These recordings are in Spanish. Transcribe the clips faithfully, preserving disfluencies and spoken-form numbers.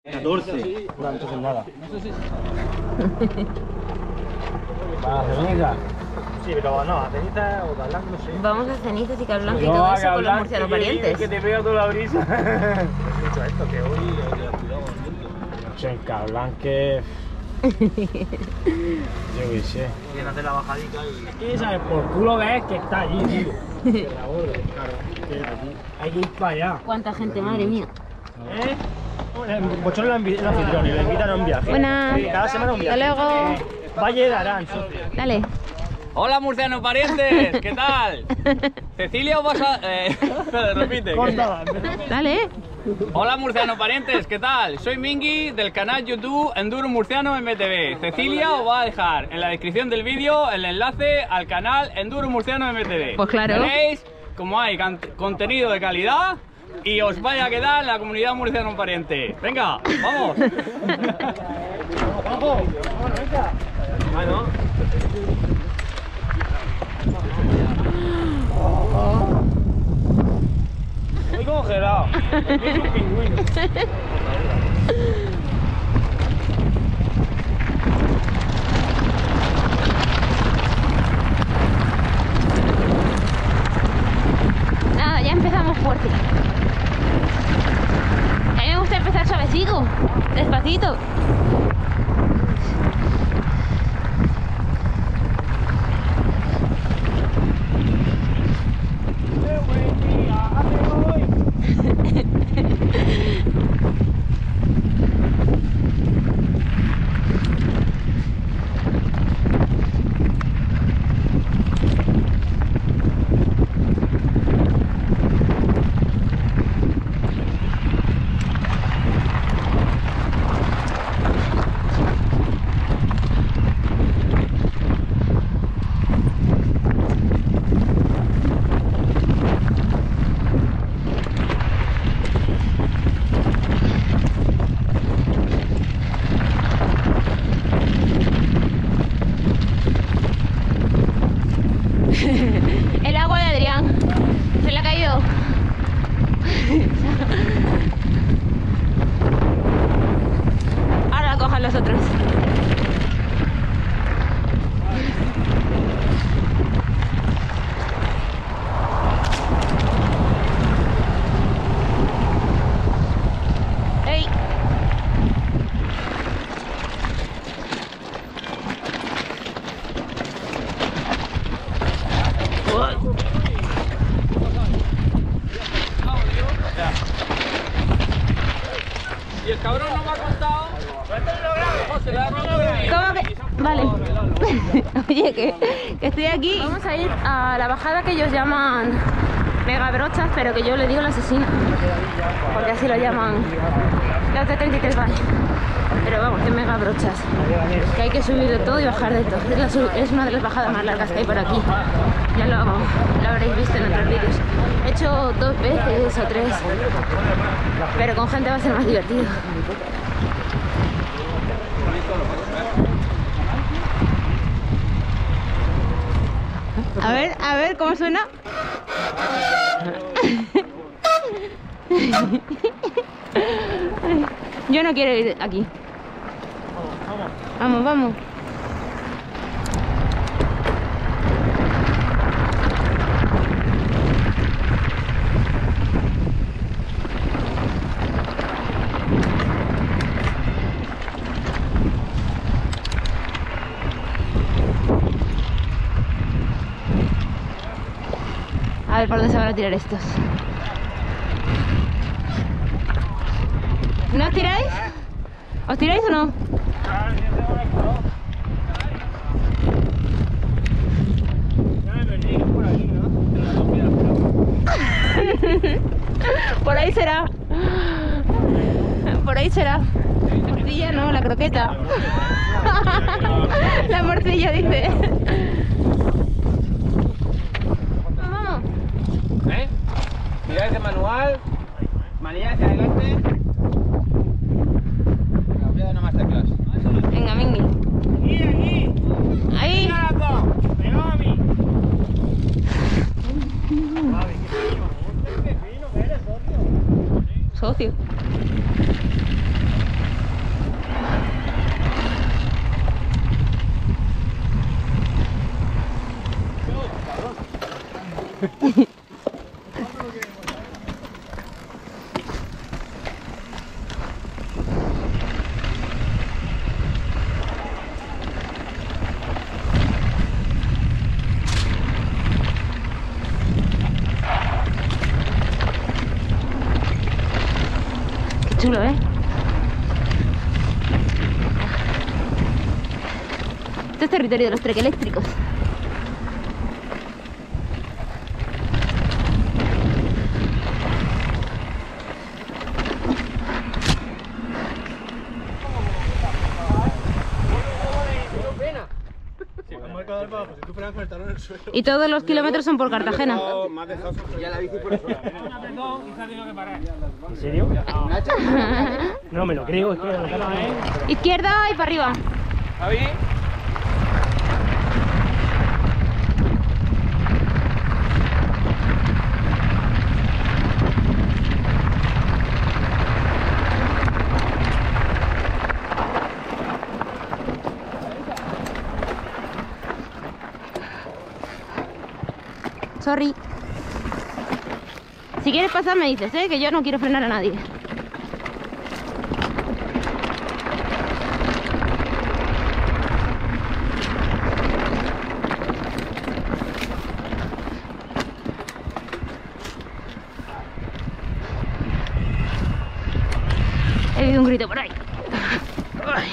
catorce. No, entonces nada. ¿Para la ceniza? Sí, pero no, a ceniza o Cablanca no sé. Vamos a cenizas y Cablanca y No, todo a eso con los Cablanca, murcianos que- parientes. Que te pega toda la brisa. Escucha esto, que hoy hay que cuidado con el viento. En Cablanca... Yo qué sé. Quieren hacer la bajadita y... Aquí, ¿sabes? Por culo ves que está allí, tío. Que la borde, claro. Que hay que ir para allá. ¿Cuánta gente, madre mía? ¿Eh? Bochón es el anfitrión y le invitan a un viaje. Buenas. Cada semana un viaje. Hasta luego. Valle de Arán, socio. Dale. Hola murcianos parientes, ¿qué tal? Cecilia os vas a... Eh, repite. Corta. Dale. Hola murcianos parientes, ¿qué tal? Soy Mingy del canal YouTube Enduro Murciano M T V. Cecilia os va a dejar en la descripción del vídeo el enlace al canal Enduro Murciano M T V. Pues claro. Veréis como hay can- contenido de calidad y os vaya a quedar en la comunidad murciano pariente. Venga, vamos. ¡Vamos! ¡Venga! Bueno. Muy congelado. Es un pingüino. Nada, ya empezamos fuerte. A mí me gusta empezar suavecito, despacito. ¡Qué buen día hace hoy! El agua de Adrián. Se le ha caído. Ahora la cojan los otros. ¡Ey! Y el cabrón no me ha contado. José, le ha roto el- ¿Cómo que? Vale. Oye, que, que estoy aquí. Vamos a ir a la bajada que ellos llaman Mega Brochas, pero que yo le digo la asesina. Porque así lo llaman los de treinta y tres, vale. Pero vamos, que Mega Brochas. Que hay que subir de todo y bajar de todo. Es, la su- es una de las bajadas más largas que hay por aquí. Ya lo, lo habréis visto en otros vídeos. He hecho dos veces o tres. Pero con gente va a ser más divertido. A ver, a ver cómo suena. Yo no quiero ir aquí. Vamos, vamos. A ver por dónde se van a tirar estos. ¿No os tiráis? ¿Os tiráis o no? Por ahí será. Por ahí será. La morcilla no, la croqueta. La morcilla dice. Vamos. ¿Eh? Tiráis de manual, manilla hacia adelante. Voy a dar una masterclass. Venga, Mingy. Aquí, aquí. Ahí. Pegado a mí. Vale, qué fino. Qué fino que eres, socio. Socio. Qué chulo, ¿eh? Este es territorio de los trek eléctricos. Y todos los kilómetros son por Cartagena. ¿En serio? No me lo creo, es que lo que no es. Izquierda y para arriba. Javi. Sorry. Si quieres pasar me dices, ¿eh? Que yo no quiero frenar a nadie. He oído un grito por ahí. Ay.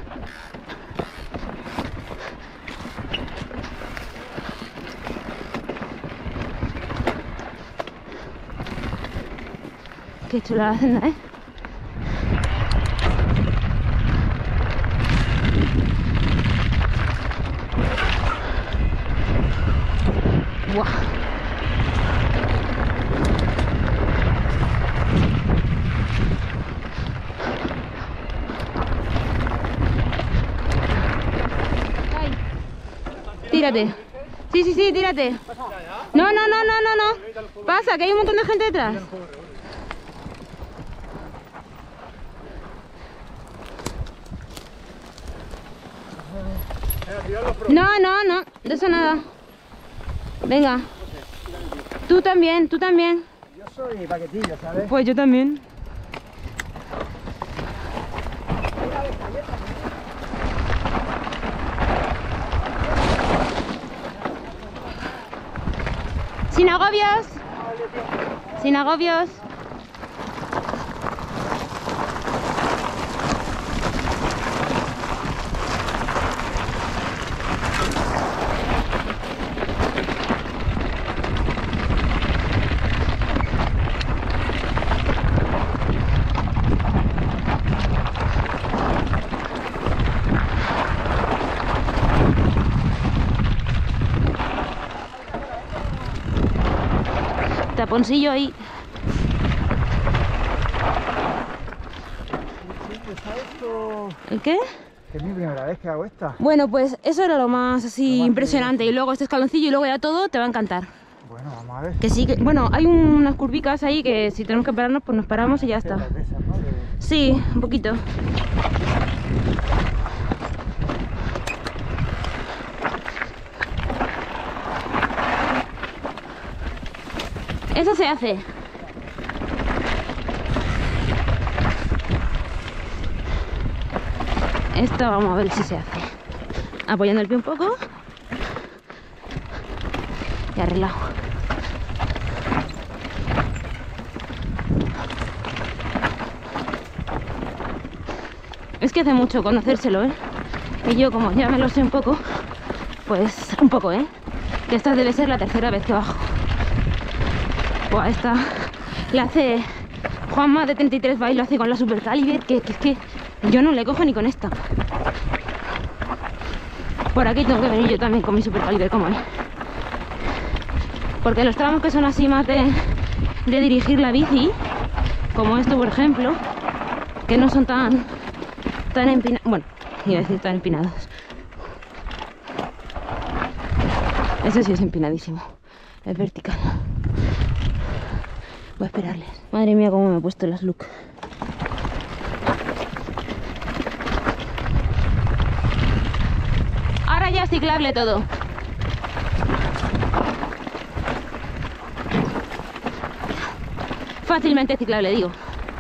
Qué chula la senda, ¿eh? Buah. Ay. Tírate. Sí, sí, sí, tírate. No, no, no, no, no, no. Pasa, que hay un montón de gente detrás. No, no, no, de eso nada. Venga. Tú también, tú también. Yo soy paquetillo, ¿sabes? Pues yo también. Sin agobios. Sin agobios. Taponcillo ahí. ¿El qué? Que es mi primera vez que hago esta. Bueno, pues eso era lo más así Lo más impresionante. Y luego este escaloncillo y luego ya todo te va a encantar. Bueno, vamos a ver. Que sí, que bueno, hay unas curvicas ahí que si tenemos que pararnos, pues nos paramos y ya está. De esas, ¿no? De- Sí, un poquito. Eso se hace. Esto vamos a ver si se hace. Apoyando el pie un poco. Y arreglado. Es que hace mucho conocérselo, ¿eh? Y yo como ya me lo sé un poco, pues un poco, ¿eh? Que esta debe ser la tercera vez que bajo. Buah, esta la hace Juanma de treinta y tres va y lo hace con la Super Caliber, que, que es que yo no le cojo ni con esta. Por aquí tengo que venir yo también con mi Super Caliber como él. Porque los tramos que son así más de, de dirigir la bici, como esto por ejemplo, que no son tan, tan empinados, bueno, iba a decir tan empinados. Ese sí es empinadísimo, es vertical. Voy a esperarles. Madre mía, cómo me he puesto las look. Ahora ya es ciclable todo. fácilmente ciclable, digo.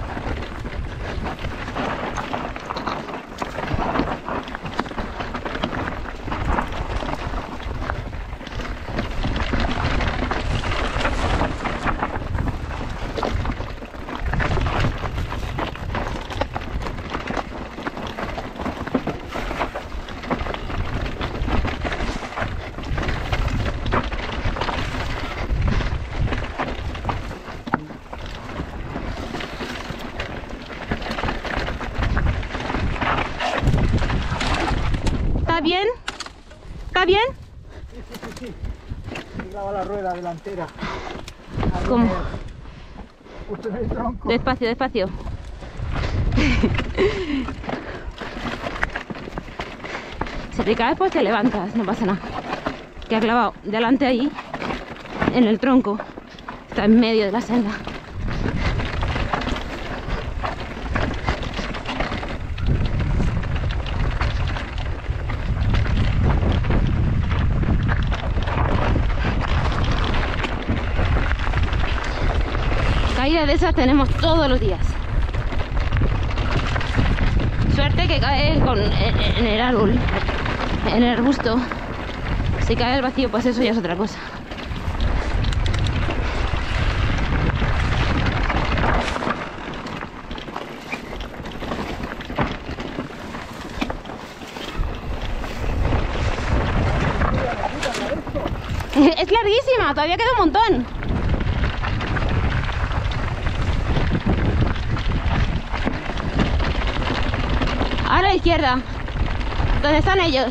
¿Está bien? ¿Está bien? Sí, sí, sí, sí. Graba la rueda delantera. ¿Cómo? Justo en el tronco. Despacio, despacio. Si te caes, pues te levantas, no pasa nada. Que ha clavado delante ahí, en el tronco. Está en medio de la senda. Caídas de esas tenemos todos los días. Suerte que cae con, en, en el árbol, en el arbusto. Si cae al vacío, pues eso ya es otra cosa. Es larguísima, todavía queda un montón. Ahora a la izquierda, donde están ellos.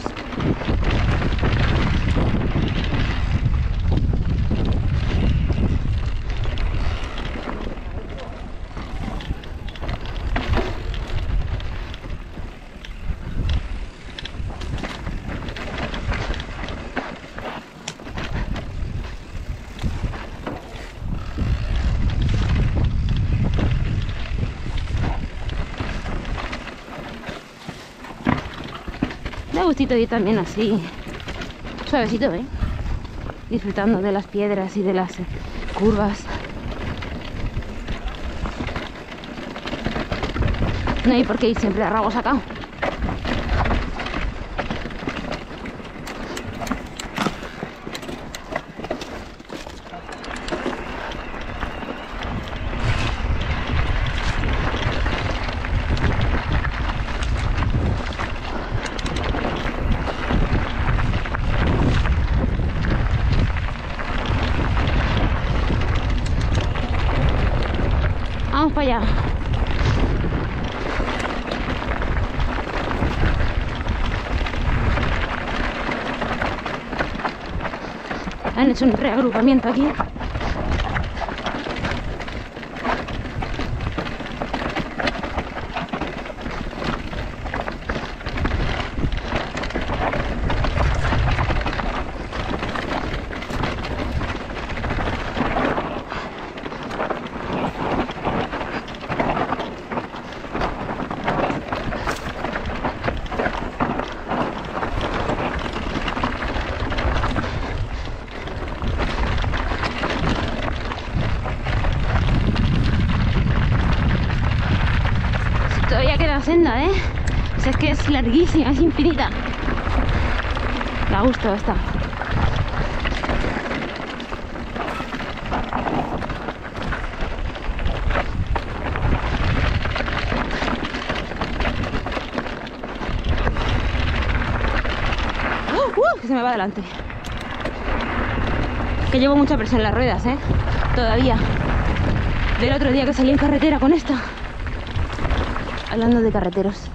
Da gustito ir también así, suavecito, ¿eh? Disfrutando de las piedras y de las curvas. No hay por qué ir siempre a rabo sacado. Vamos para allá. Han hecho un reagrupamiento aquí. Todavía queda senda, ¿eh? O sea, es que es larguísima, es infinita. Da gusto esta. ¡Uh! ¡Uh! Que se me va adelante. Que llevo mucha presión en las ruedas, ¿eh? Todavía. Del otro día que salí en carretera con esta. Hablando de carreteros.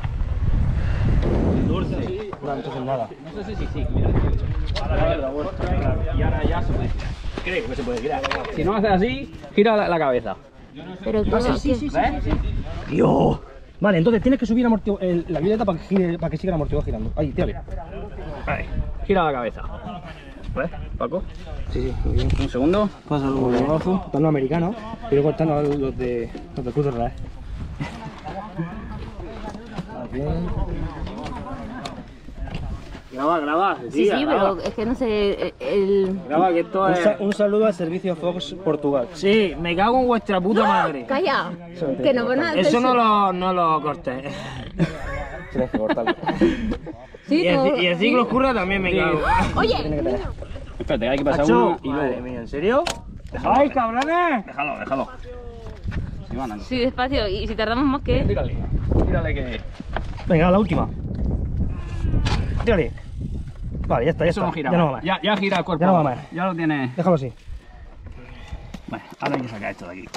Dulce. No, entonces nada. No sé si sí, mira. Ahora la vuelta y ahora ya se puede girar. Creo que se puede girar. Si no haces así, gira la, la cabeza. Pero Ah, sí, sí, sí, sí, sí, sí. Dios. Vale, entonces tienes que subir amortigu- el, la bicicleta para que, gire, para que siga el amortiguador girando. Ahí, tírale. Ahí, gira la cabeza. ¿Ves, Paco? Sí, sí, muy bien. Un segundo. Pásalo por debajo. Están los americanos y luego están los, los de los de Cruz de Real. Bien. Graba, graba. Sí, sí, pero es que no sé, el... Graba, que esto Un, es... sa- un saludo al servicio Fox Portugal. Sí, me cago en vuestra puta madre. Calla, que no van a... Eso no lo, no lo corté. Tienes que cortarlo. Sí, Y el, tú- ci- y el ciclo oscuro también me cago. Oye, Espérate, hay que pasar Macho, uno y madre luego. mía, ¿en serio? ¡Ay, cabrones! Déjalo, déjalo. Sí, van a- sí, despacio, y si tardamos más que... Tírale, tírale que... Venga, la última. Tírale. Vale, ya está, ya Eso está. no gira ya no va más. más. Ya, ya gira el cuerpo. Ya no va más. Ya lo tienes. Déjalo así. Bueno, ahora hay que sacar esto de aquí.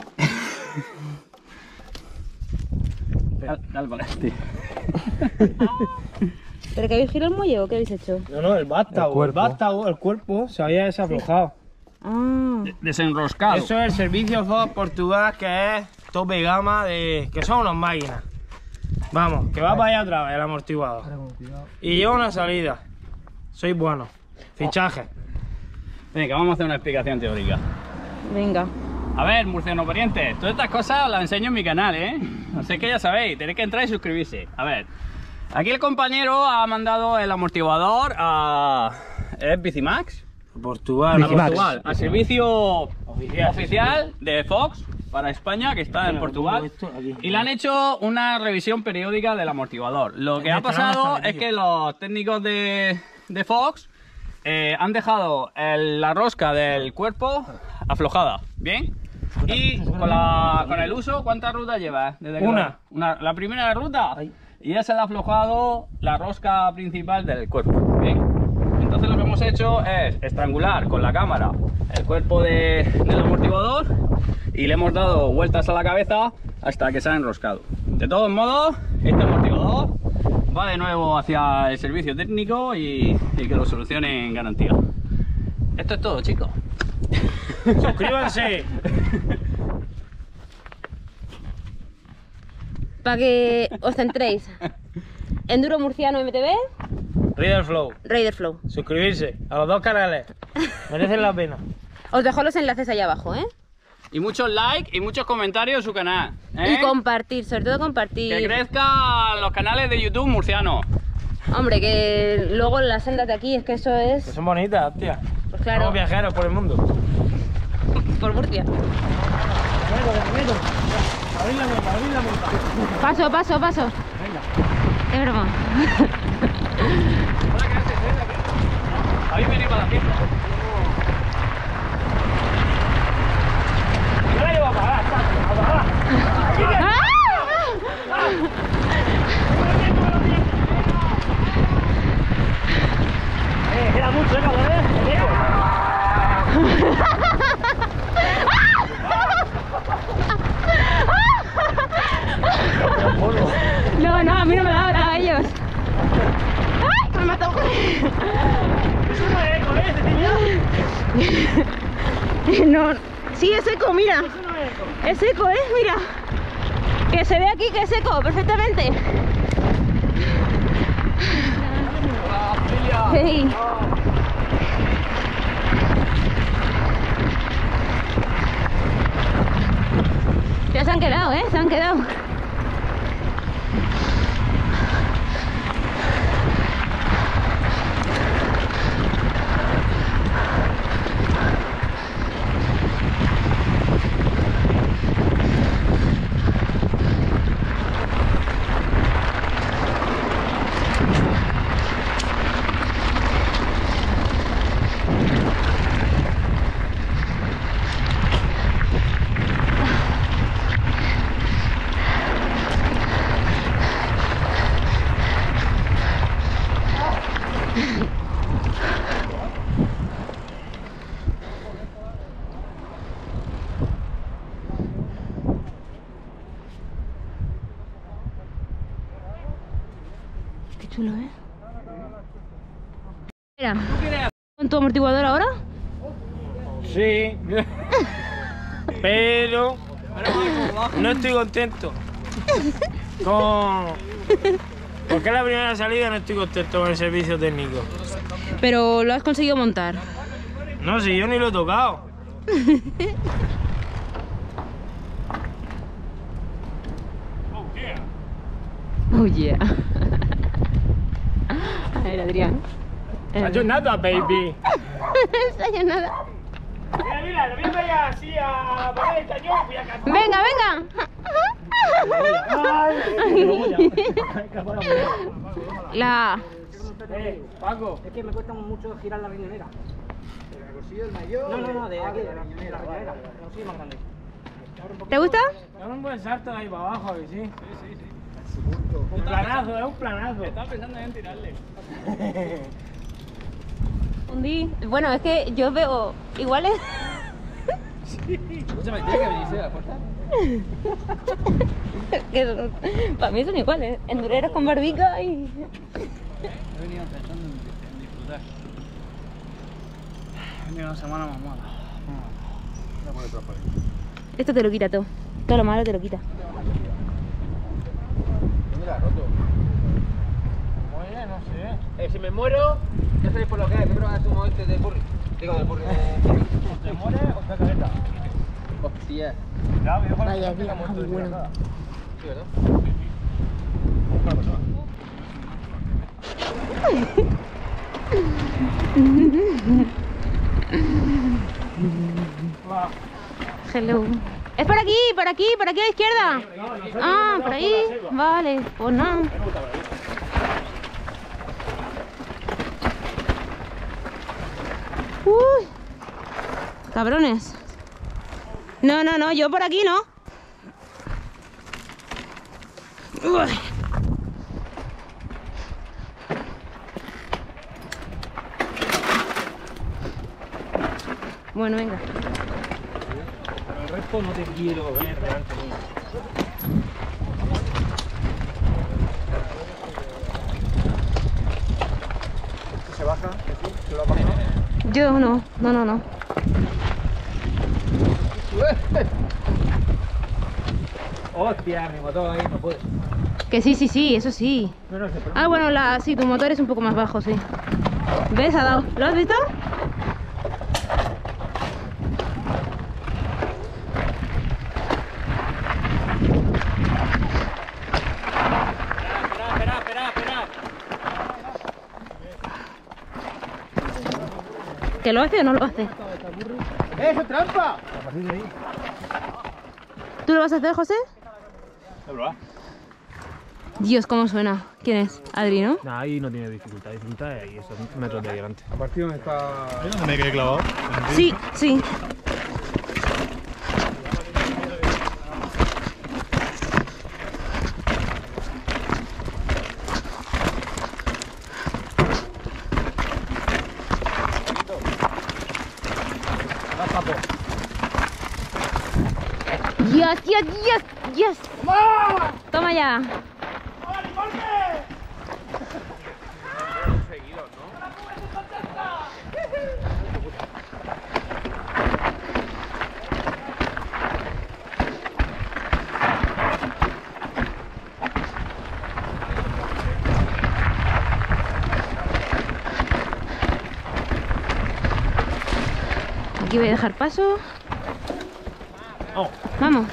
Dale, dale para este. ¿Pero que habéis girado el muelle o qué habéis hecho? No, no, el vástago. El El, cuerpo. vástago, el cuerpo se había desaflojado. Ah, Desenroscado. Eso es el servicio Fox Portugal, que es tope gama de... que son unas máquinas. Vamos, que va para allá otra vez el amortiguador. Y lleva una salida. Soy bueno. Fichaje. Venga, vamos a hacer una explicación teórica. venga. A ver, murcianos parientes, todas estas cosas las enseño en mi canal, ¿eh? Así que ya sabéis, tenéis que entrar y suscribirse. A ver, aquí el compañero ha mandado el amortiguador a... ¿Es Bicimax? Portugal. A Bicimax. Portugal, al servicio oficial de Fox para España, que está en Portugal. Y le han hecho una revisión periódica del amortiguador. Lo que ha pasado es que los técnicos de, de Fox eh, han dejado el- la rosca del cuerpo aflojada, ¿bien? Y con, la, con el uso, ¿cuántas rutas llevas? Desde que Una. la- una. La primera ruta. Y ya se le ha aflojado la rosca principal del cuerpo, ¿bien? Entonces lo que hemos hecho es estrangular con la cámara el cuerpo de- del amortiguador y le hemos dado vueltas a la cabeza hasta que se ha enroscado. De todos modos, este amortiguador va de nuevo hacia el servicio técnico y, y que lo solucione en garantía. Esto es todo, chicos. Suscríbanse. Para que os centréis. Enduro Murciano M T V, Rider Flow. Raider Flow. Suscribirse a los dos canales. Merecen la pena. Os dejo los enlaces ahí abajo, ¿eh? Y muchos likes y muchos comentarios en su canal. ¿eh? Y compartir, sobre todo compartir. Que crezcan los canales de YouTube murcianos. Hombre, que luego las sendas de aquí, es que eso Que es... son bonitas, hostia. Pues claro, Somos viajeros por el mundo. por Murcia. Paso, paso, paso. Es broma. Habéis venido para la fiesta. Era mucho, ¿eh, No, no, a mí no me da nada a ellos. ¡Ay! Me mató. No, sí, es seco, mira. Es seco, ¿eh? Mira. Que se ve aquí que es seco, perfectamente. Hey. Ya se han quedado, ¿eh? Se han quedado. Qué chulo, ¿eh? Mira, ¿con tu amortiguador ahora? Sí. Pero no estoy contento. Con... Porque es la primera salida, no estoy contento con el servicio técnico. Pero lo has conseguido montar. No, si yo ni lo he tocado. Oh yeah. A ver, Adrián. Sayonara, baby. Sayonara. Mira, mira, lo voy a pegar así a la pared del cañón. Voy a cantar. Venga, venga. La... Eh, Paco. Es que me cuesta mucho girar la riñonera. No, no, no, de aquí, de la riñonera. La riñonera más grande. ¿Te gusta? Dame un buen salto de ahí para abajo, que sí. Sí, sí, sí. Un planazo, es un planazo. Estaba pensando en tirarle. Hundí. Bueno, es que yo veo iguales. Escúchame, ¿tiene que venirse a la puerta? Que son- para mí son iguales. Endureros con barbica y... He venido pensando en, en disfrutar. He venido una semana más mala. Voy a poner transparente. Esto te lo quita todo. Todo lo malo te lo quita. ¿Dónde la ha roto? Oye, no sé. Eh, si me muero, ya sabéis por lo que es. Yo creo que es un momento del burri. Digo, del burri. ¿Te mueres o te caleta? Hostia. Ya, viejo. Vaya, tía, muy bueno. Sí, ¿verdad? Hello. Es por aquí, por aquí, por aquí a la izquierda. Ah, por ahí. Vale, pues no. Uy. Cabrones. No, no, no, yo por aquí no. Uy. Bueno, venga. El resto no te quiero ver delante mío. ¿Se baja? ¿Sí? ¿Se lo ha bajado? Yo no, no, no, no. Hostia, mi motor ahí no puede. Que sí, sí, sí, eso sí. No, no, se Ah, bueno, la, sí, tu motor es un poco más bajo, sí. ¿Ves? Ha dado. ¿Lo has visto? Espera, espera, espera. ¿Que lo hace o no lo hace? ¡Eso es trampa! ¿Tú lo vas a hacer, José? ¿De verdad? Dios, cómo suena. ¿Quién es? Adri, ¿no? Nah, ahí no tiene dificultad, dificultad es ahí, esos metros de adelante. A partir donde está... ¿Dónde me quedé clavado? Sí, sí. Yes, yes, yes, yes. Toma ya. Aquí voy a dejar paso. Oh. Vamos.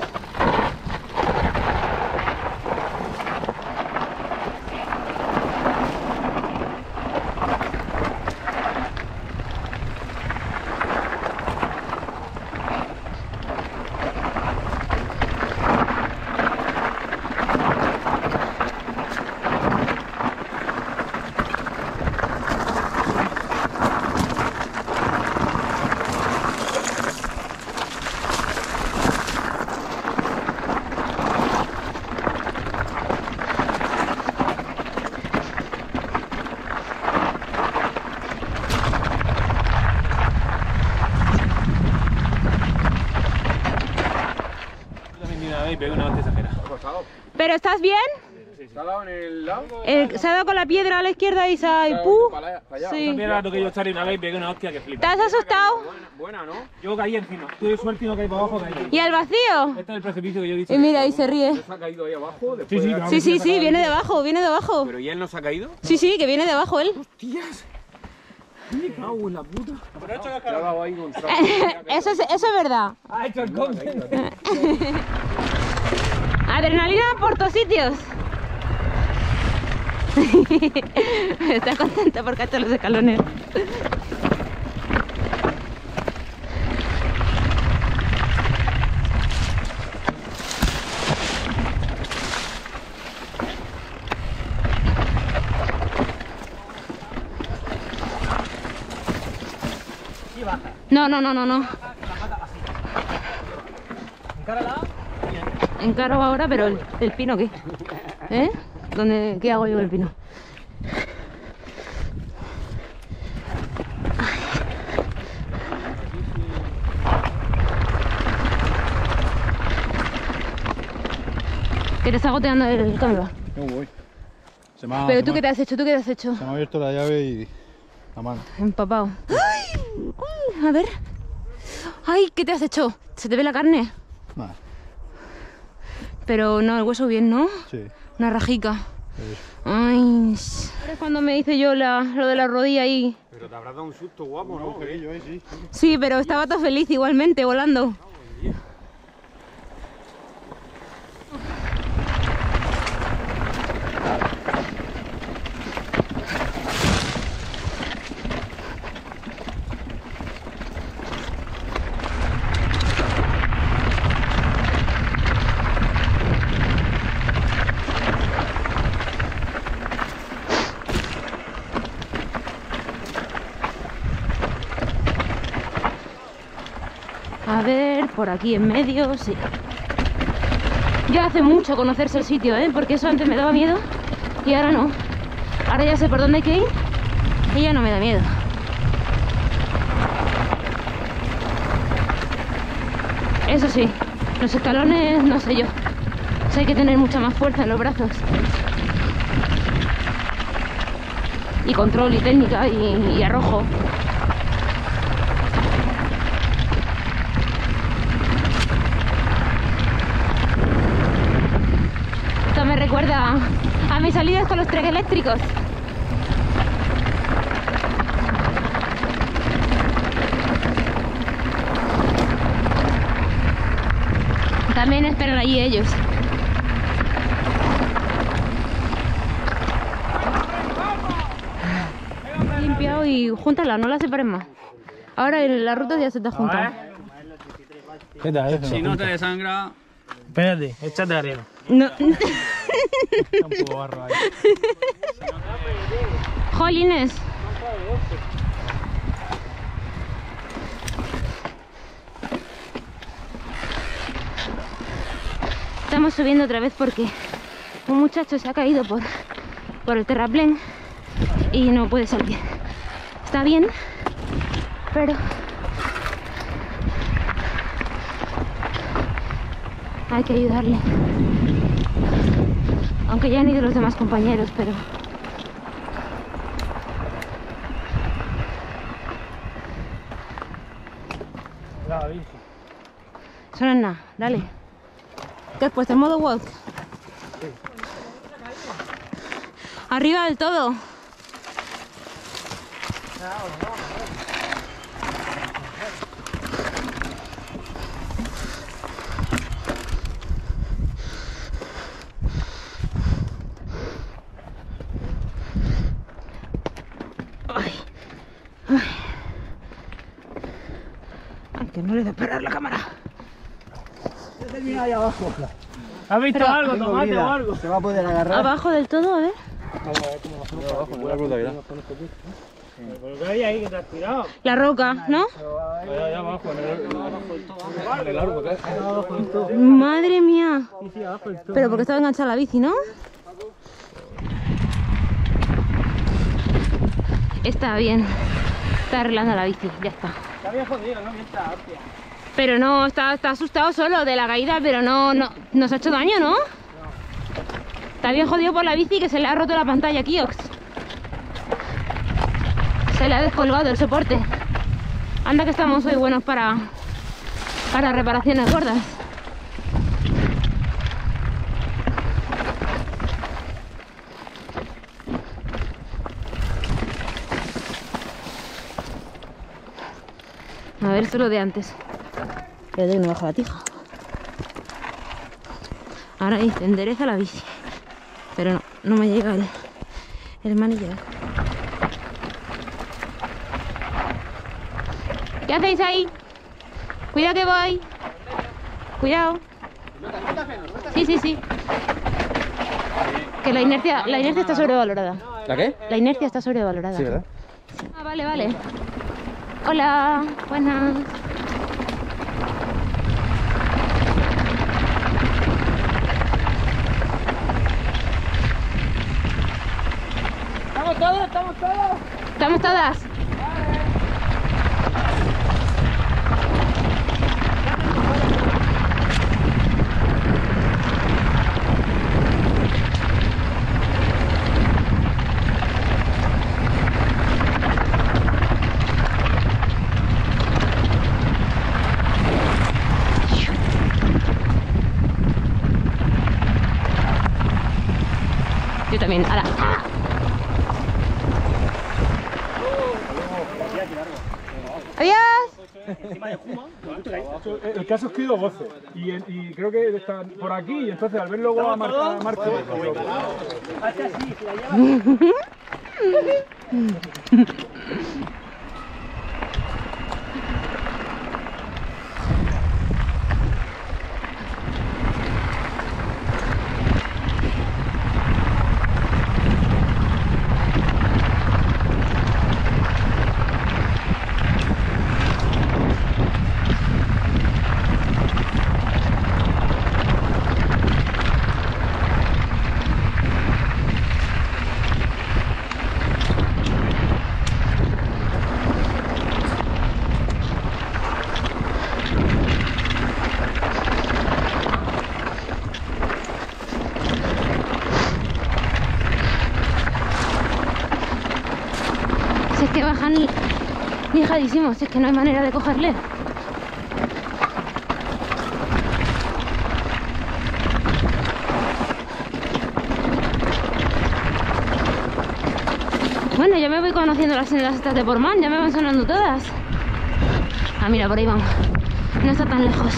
Pegué una hostia exagerada. ¿Pero estás bien? ¿Se ha dado en el lado? El- se ha dado con la piedra a la izquierda y se ha... y ¡pum! Sí. También era lo que yo estar una vez y pegué una hostia que ¿Te flipa. has asustado? Buena, ¿no? Yo caí encima. Tuve suerte y no caí para abajo, caí. ¿Y al vacío? Este es el precipicio que yo he dicho. Y mira, y se ríe. ¿Se ha caído ahí abajo? Sí, sí, vamos, Sí, sí, se sí, ha viene de abajo, viene de abajo. ¿Pero y él no se ha caído? Sí, sí, que viene de abajo él. ¡Tías! Me cago en la puta. Se ha dado ahí con Eso es, eso es verdad. Ha hecho el content. Adrenalina por todos sitios. Está contenta porque ha hecho los escalones. No, no, no, no, no. Encárala. Encaro ahora, pero el, el pino, ¿qué? ¿Eh? ¿Dónde, ¿Qué hago yo con el pino? Que te está goteando el cambio. No voy. Se me ha, Pero se tú, me ¿qué ha- te has hecho? ¿Tú qué te has hecho? Se me ha abierto la llave y la mano. Empapado. ¡Ay! Uy, a ver. ¡Ay! ¿Qué te has hecho? ¿Se te ve la carne? Nada, Pero no, el hueso bien, ¿no? sí. Una rajica. Eso. Ay. Ahora es cuando me hice yo la, lo de la rodilla ahí. Pero te habrás dado un susto guapo, Un ¿no? agujerillo ahí, sí. Sí, pero estaba todo feliz igualmente, volando. A ver, por aquí en medio, sí. Ya hace mucho conocerse el sitio, ¿eh? Porque eso antes me daba miedo y ahora no. Ahora ya sé por dónde hay que ir y ya no me da miedo. Eso sí, los escalones, no sé yo. O sea, hay que tener mucha más fuerza en los brazos. Y control y técnica y, y arrojo. Esto me recuerda a mis salidas con los trek eléctricos. También esperan allí ellos. He limpiado y júntala, no la separes más. Ahora en la ruta ya se te ha juntado. ¿Qué tal eso? Si no te desangra, Espérate, échate arena. No. Está un poco barro ahí. Jolines. Estamos subiendo otra vez porque un muchacho se ha caído por, por el terraplén y no puede salir. Está bien, pero hay que ayudarle. Aunque ya han ido los demás compañeros, pero eso no es nada, dale. ¿Qué has puesto? ¿En modo walk? Arriba del todo. Ay. Ay. Ay, que no le da parar la cámara. ¿Has visto Pero- algo, tomate o algo? Se va a poder agarrar. Abajo del todo, a ver. Buena ruta, mira. ¿Pero qué hay ahí que te has tirado? La roca, ¿no? Allá, allá abajo, en el árbol. Madre mía. Pero porque estaba enganchada la bici, ¿no? Está bien. Está arreglando la bici, ya está. Te había jodido, ¿no? Que está hostia. Pero no, está, está asustado solo de la caída, pero no, no nos ha hecho daño, ¿no? Está bien jodido por la bici que se le ha roto la pantalla, Kiox. Se le ha descolgado el soporte. Anda que estamos hoy buenos para, para reparaciones gordas. A ver, esto es lo de antes. Espérate que no baja la tija. Ahora ahí, te endereza la bici. Pero no, no me llega el, El manager. ¿Qué hacéis ahí? Cuidado que voy. Cuidado. Sí, sí, sí. Que la inercia, la inercia está sobrevalorada. ¿La qué? La inercia está sobrevalorada. Sí, ¿verdad? Ah, vale, vale. Hola, buenas. ¿Estamos todos? ¿Estamos todos? ¿Estamos todas? Yo también. ¡Hala! El caso es que he ido voces y, y creo que están por aquí y entonces al ver luego a Mar a Marco digo, Si es que bajan lijadísimos, si es que no hay manera de cogerle. Bueno, ya me voy conociendo las sendas estas de Portmán, ya me van sonando todas. Ah, mira, por ahí van. No está tan lejos.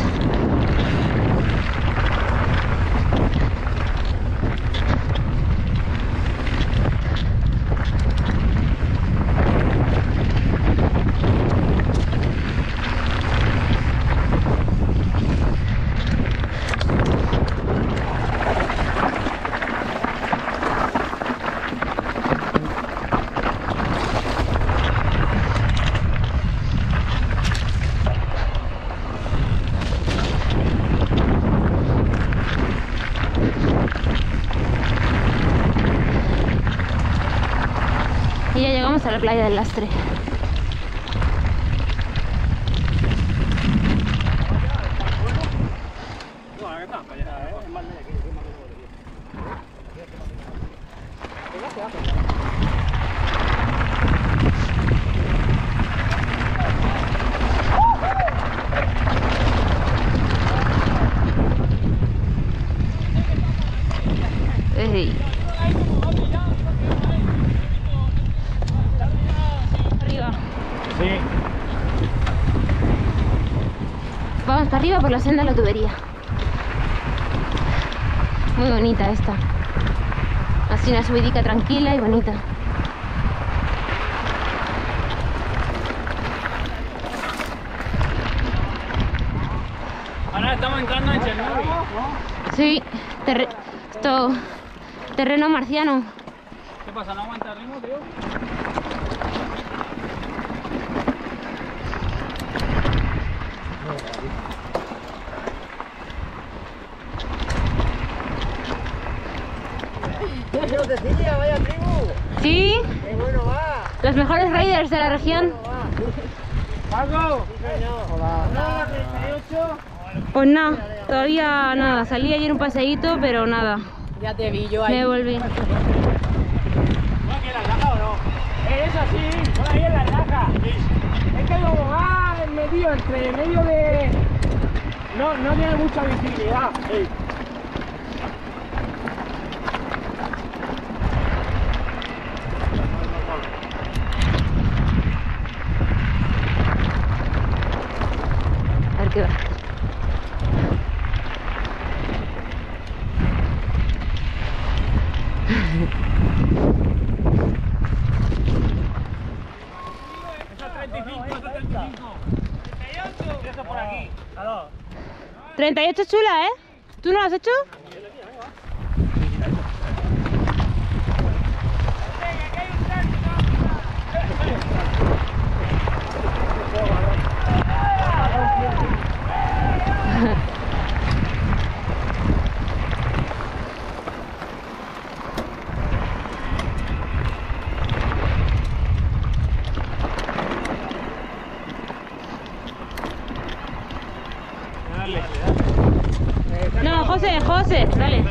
Y ya llegamos a la playa del Lastre. Ey. Arriba. Sí. Vamos para arriba por la senda de la tubería. Muy bonita esta. Así una subidica tranquila y bonita. Ahora estamos entrando en Chernobyl. Sí, terre esto, terreno marciano. ¿Qué pasa? ¿No aguanta el ritmo, tío? Cecilia, vaya tribu. Sí, Qué bueno va. los mejores raiders de la región. Paco. Hola. Hola, treinta y ocho. Pues nada, todavía nada. Salí ayer un paseíto, pero nada. Ya te vi yo ahí. Me volví. ¿No aquí en la laja o no? Es así, por ahí en la laja. Es que como va en medio, entre medio de... No, no tiene mucha visibilidad. Sí. A ver qué va. treinta y ocho chula, ¿eh? ¿Tú no lo has hecho? No, José, José, dale.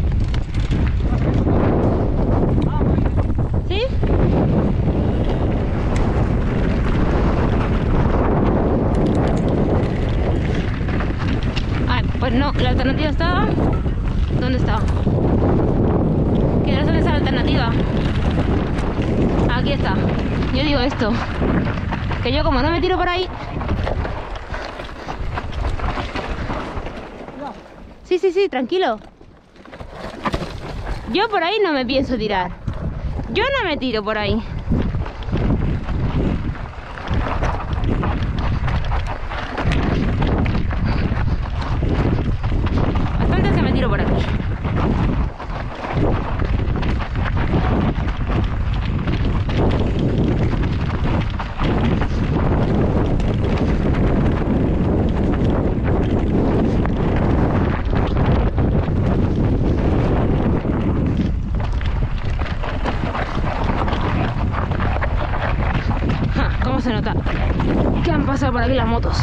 ¿Sí? Ay, pues no, la alternativa estaba... ¿Dónde estaba? ¿Qué no sé dónde está la alternativa? Aquí está. Yo digo esto. Que yo como no me tiro por ahí... Sí, sí, sí, tranquilo. Yo por ahí no me pienso tirar. Yo no me tiro por ahí. Bastante es que me tiro por aquí. Se nota que han pasado por aquí las motos.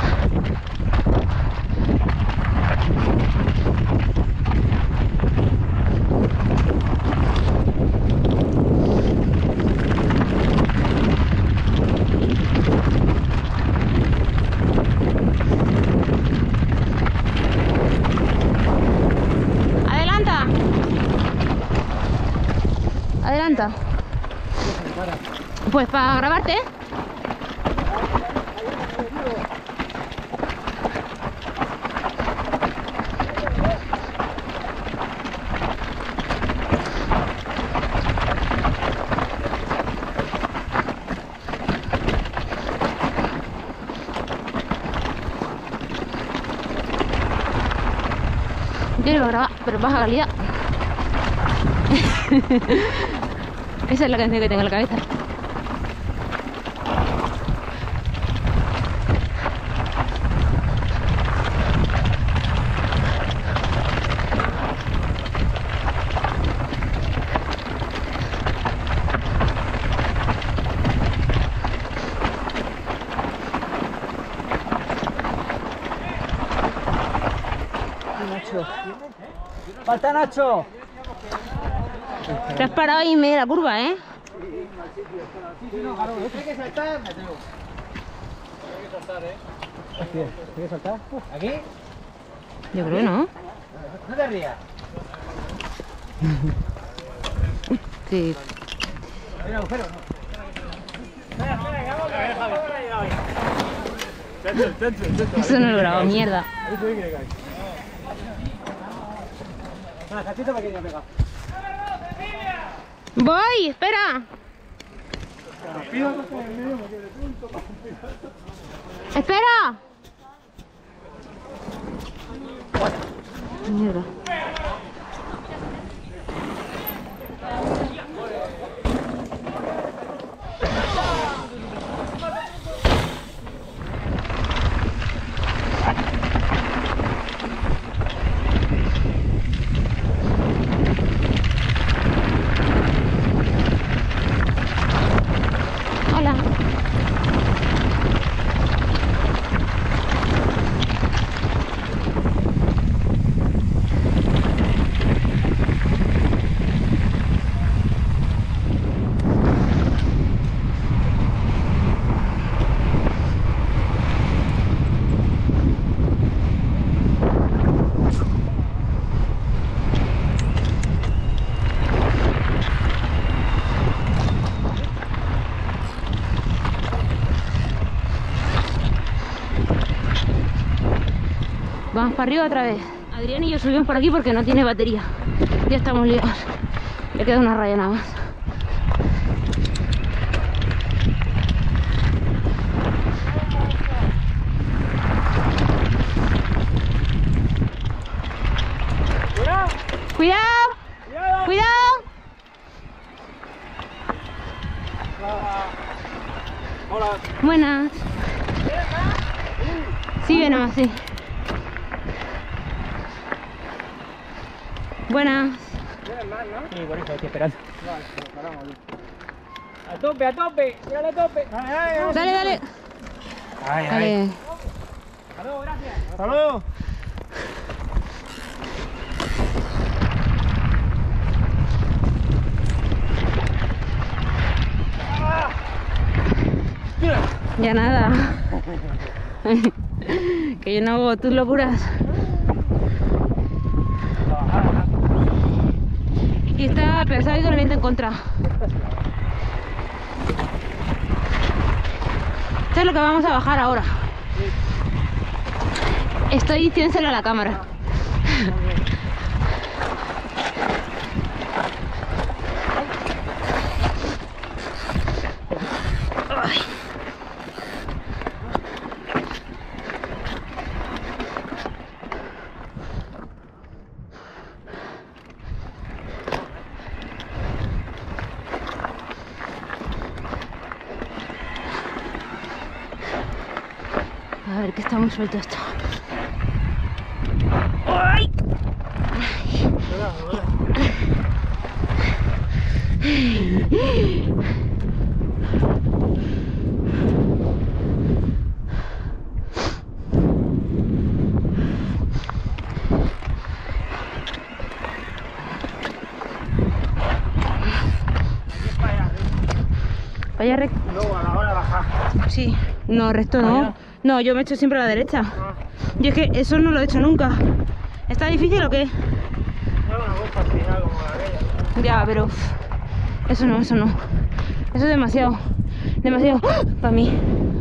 Adelanta. Adelanta. Pues para grabarte, ¿eh? Yo lo voy a grabar, pero baja calidad. Esa es la canción que tengo en la cabeza. ¡Falta Nacho! Te has parado ahí en medio de la curva, ¿eh? Hay que saltar, Mateo. Hay que saltar, ¿eh? ¿Hay que saltar? ¿Aquí? Yo creo que no. No te rías. Uy, sí. Hay un agujero, ¿no? Espera, espera, que vamos a ver, Javi. Eso no lo he grabado, mierda. Una cachita pequeña, pega. Voy, espera. Espera. Mierda. Hola. Vamos para arriba otra vez. Adrián y yo subimos por aquí porque no tiene batería. Ya estamos liados. Le queda una raya nada más. Hola. Buenas. Sigue nomás, sí. Buenas. Sí, por eso estoy esperando. A tope, a tope, mírale a tope. Dale, dale. Ay, ay. Dale. Hasta luego. Ya nada. Que yo no hago tus locuras. Y está pesado y con el viento en contra. Esto es lo que vamos a bajar ahora. Estoy diciéndoselo a la cámara. A ver, que está muy suelto esto. ¡Ay! Vaya recto. Luego a la hora de bajar. Sí, no, recto no. No, yo me echo siempre a la derecha. Yo es que eso no lo he hecho nunca. ¿Está difícil o qué? Es una bomba al final como la aquella. Ya, pero uf, eso no, eso no. Eso es demasiado. Demasiado para mí.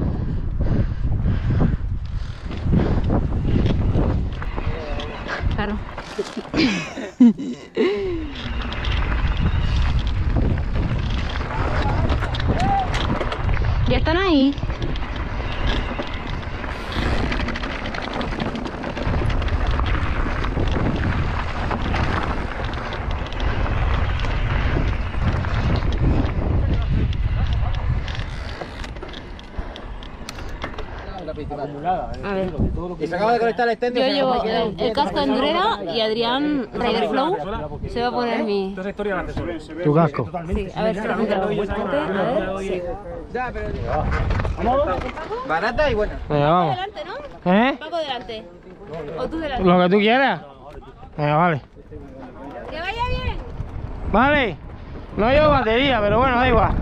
Claro. Ya están ahí. Acumulada. A ver. Y se acaba de conectar el extender. Yo llevo el, el casco de endurera y Adrián Rider Flow se va a poner mi... Esta historia la hace solo. Tu casco. Sí, a ver, espera, espera, un instante, a ver, sí. Barata y buena. Venga, Paco vamos. delante, ¿no? ¿Eh? Paco delante. O tú delante. Lo que tú quieras. Venga, vale. ¡Que vaya bien! Vale. No llevo batería, pero bueno, da igual.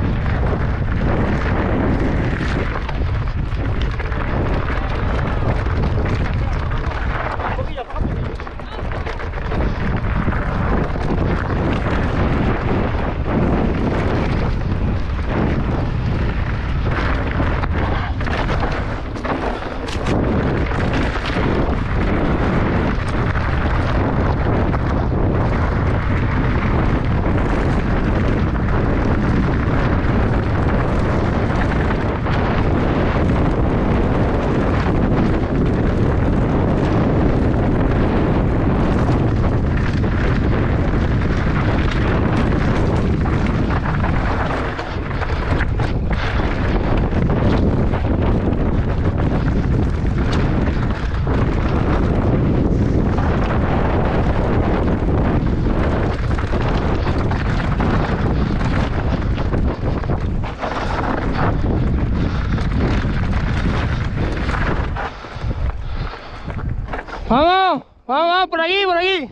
Vamos, vamos, vamos, por aquí, por aquí.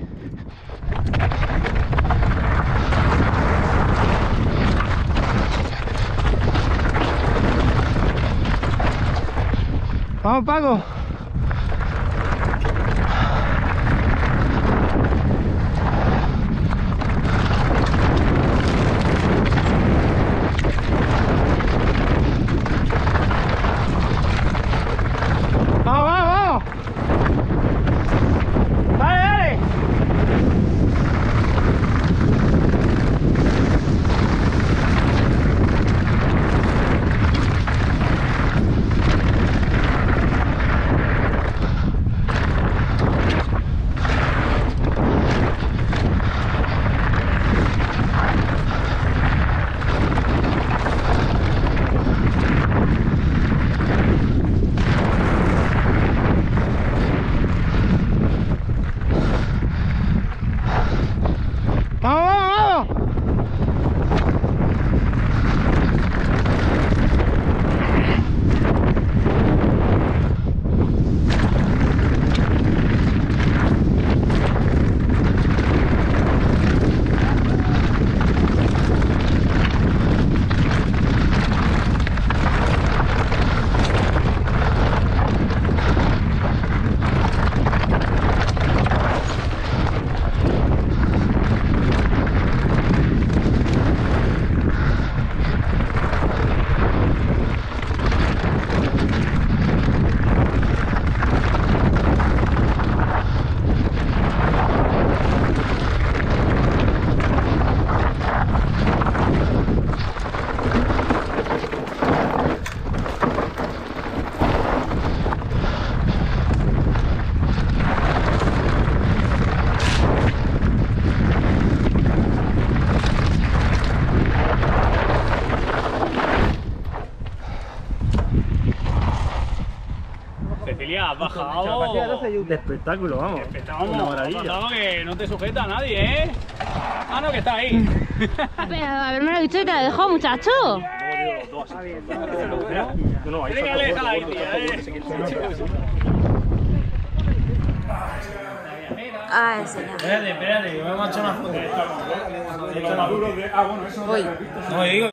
Vamos, Paco. Vamos, vamos, vamos. Dale, dale. has bajado. De espectáculo, vamos. Estamos Una maravilla. notado que no te sujeta a nadie, ¿eh? Ah, no, que está ahí. Pero haberme lo dicho y te la dejo, muchacho. Venga, déjala ahí, tía, ¿eh? Ay, señor. Espérate, espérate, que me hemos hecho una foto. Ah, bueno, eso Voy. No, digo.